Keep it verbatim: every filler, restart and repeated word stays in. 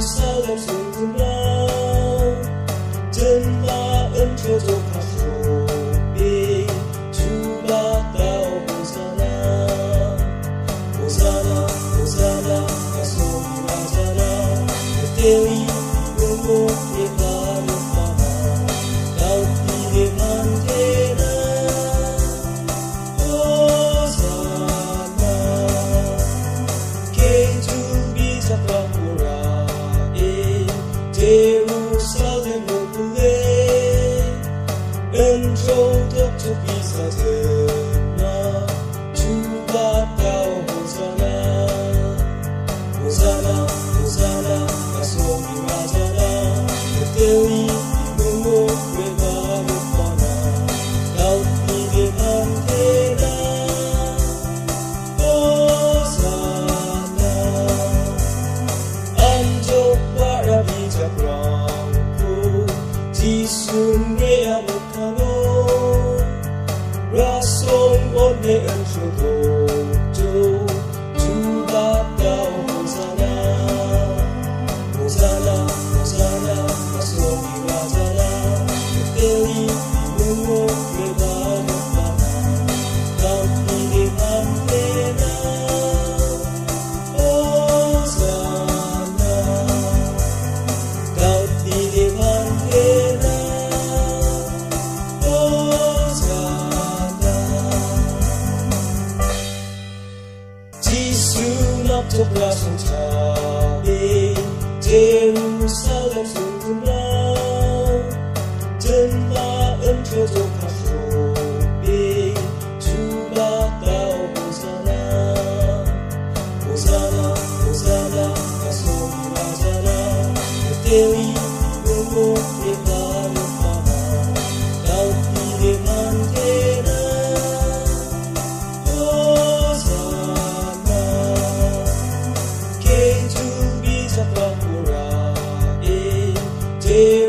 Jerusalem sungguhlah jemaat cocok kasrobi coba tahu Hosana Hosana Hosana kasrobi wajana keteli nunggu dekanu paham kau tidak mantena Hosana keju bisa pura Jerusalem boleh untuk bisa tenang coba tahu Hosana Hosana Hosana kasrobi wajana keteli nunggu dekanu paham kau tidak mantena Hosana anjok bara bijak rangku jisunge amukano rasong one enjodojo coba tahu Hosana Hosana Hosana kasrobi wajana keteli nunggu dekanu paham kau tidak mantena Hosana kau tidak mantena Hosana Jisunap langsung cari Jerusalem sungguhlah jemaat cocok kasrobi coba tahu Hosana Hosana Hosana kasrobi wajana keteli nunggu dekanu paham kau tidak mantena Hosana keju bisa pura